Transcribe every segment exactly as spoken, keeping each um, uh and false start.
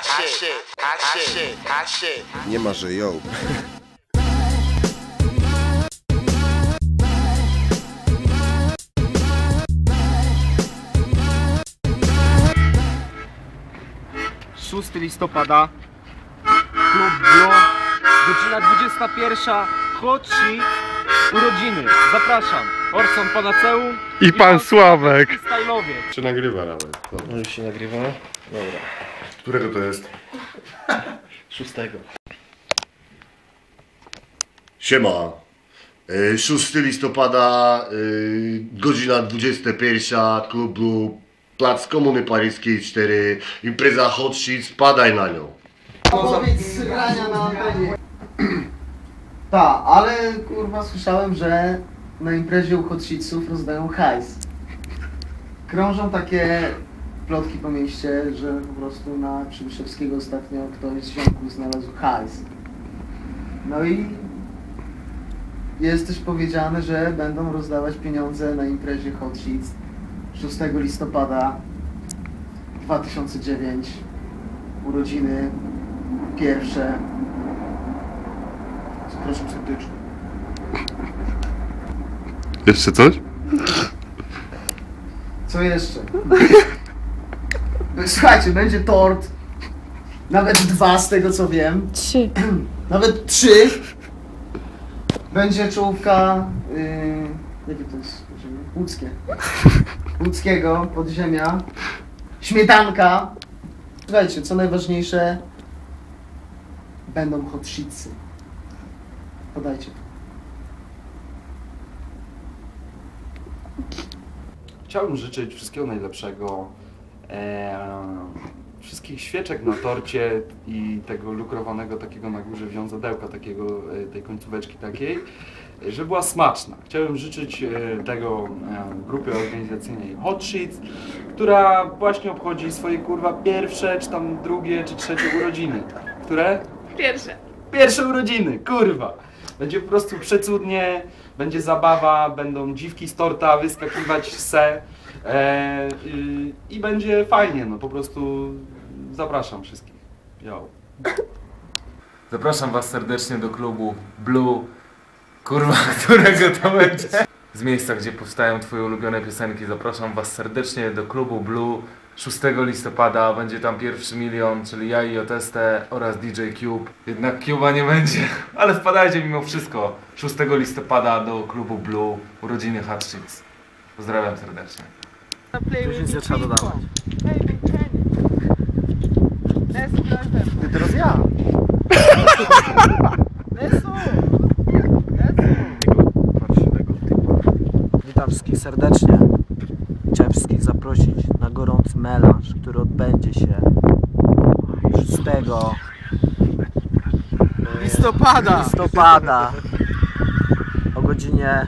hot shit, hot shit, hot shit. Nie ma, że ją. szóstego listopada, klub Blue, godzina dwudziesta pierwsza, hot shit, urodziny. Zapraszam, Orson Panaceum i, i pan Sławek. Stylowiec. Czy nagrywa nawet? No już się nagrywa? Dobra. Którego to jest? Szóstego. Siema. szóstego listopada, godzina dwudziesta pierwsza, klub Blue, plac Komuny Paryskiej cztery, impreza hot shit, spadaj na nią. Powiedz srania na antenie. Tak, ale kurwa słyszałem, że na imprezie u hot shitsów rozdają hajs. Krążą takie plotki po mieście, że po prostu na Przybyszewskiego ostatnio ktoś z ziomków znalazł hajs. No i jest też powiedziane, że będą rozdawać pieniądze na imprezie hot shits szóstego listopada dwa tysiące dziewiątego, urodziny pierwsze. Zapraszam serdecznie. Jeszcze coś? Co jeszcze? Słuchajcie, będzie tort. Nawet dwa z tego co wiem. Trzy. Nawet trzy. Będzie czołówka. Yy, jakie to jest? Łódzkie. Łódzkiego, podziemia. Śmietanka. Słuchajcie, co najważniejsze, będą hot shitsy. Podajcie to. Chciałbym życzyć wszystkiego najlepszego, e, wszystkich świeczek na torcie i tego lukrowanego takiego na górze wiązadełka, takiego, e, tej końcóweczki takiej, e, żeby była smaczna. Chciałbym życzyć e, tego e, grupie organizacyjnej Hot Shits, która właśnie obchodzi swoje kurwa pierwsze, czy tam drugie, czy trzecie urodziny. Które? Pierwsze. Pierwsze urodziny, kurwa! Będzie po prostu przecudnie, będzie zabawa, będą dziwki z torta wyskakiwać se e, y, i będzie fajnie, no po prostu zapraszam wszystkich. Yo. Zapraszam was serdecznie do klubu Blue, kurwa, którego to będzie z miejsca, gdzie powstają twoje ulubione piosenki. Zapraszam was serdecznie do klubu Blue. szóstego listopada będzie tam pierwszy milion, czyli ja i Joteste oraz D J Cube. Jednak Cube'a nie będzie, ale wpadajcie mimo wszystko szóstego listopada do klubu Blue, urodziny Hot Shits. Pozdrawiam serdecznie. Już nic nie trzeba dodawać. I teraz ja. Witam wszystkich serdecznie. Chciałem wszystkich zaprosić na gorący melanż, który odbędzie się szóstego listopada listopada o godzinie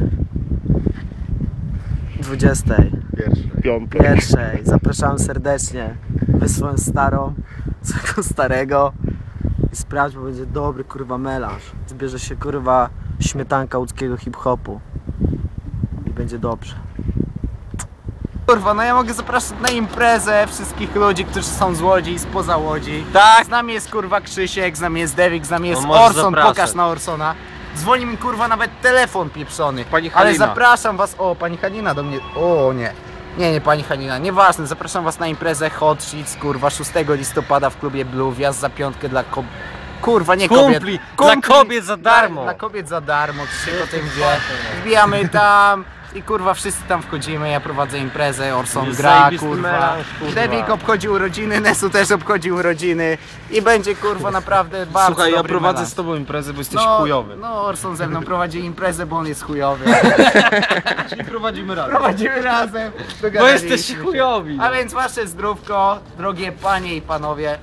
dwudziestej pierwszej. Zapraszam serdecznie. Weź swoją starą, swojego starego i sprawdź, bo będzie dobry kurwa melanż. Zbierze się kurwa śmietanka łódzkiego hip-hopu i będzie dobrze. Kurwa, no ja mogę zapraszać na imprezę wszystkich ludzi, którzy są z Łodzi i spoza Łodzi. Tak, z nami jest kurwa Krzysiek, z nami jest Devik, z nami jest no, Orson, zapraszać. Pokaż na Orsona. Dzwoni mi kurwa nawet telefon pieprzony. Pani Ale Halina. zapraszam was, o pani Halina do mnie, o nie. Nie, nie pani Halina, nieważne, zapraszam was na imprezę Hot Shits, kurwa, szóstego listopada w klubie Blue, wjazd za piątkę dla kobiet. Kurwa, nie kobiet. Kumpli, dla kobiet za darmo. Dla, dla kobiet za darmo, Krzysiek o tym wie. Wbijamy tam. I kurwa wszyscy tam wchodzimy, ja prowadzę imprezę, Orson gra, kurwa. Devik obchodzi urodziny, Nesu też obchodzi urodziny i będzie kurwa naprawdę bardzo Słuchaj, ja dobry prowadzę melanż. z tobą imprezę, bo jesteś no, chujowy. No Orson ze mną prowadzi imprezę, bo on jest chujowy. Czyli prowadzimy razem. Prowadzimy razem. Bo jesteś chujowi. A więc wasze zdrówko, drogie panie i panowie.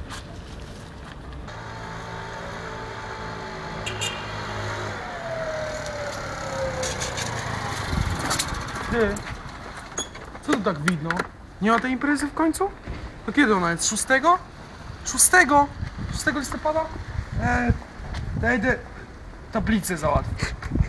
Ty, co tu tak widno? Nie ma tej imprezy w końcu? To kiedy ona jest? Szóstego? Szóstego? Szóstego listopada? Eee, ja idę tablicę załatwić.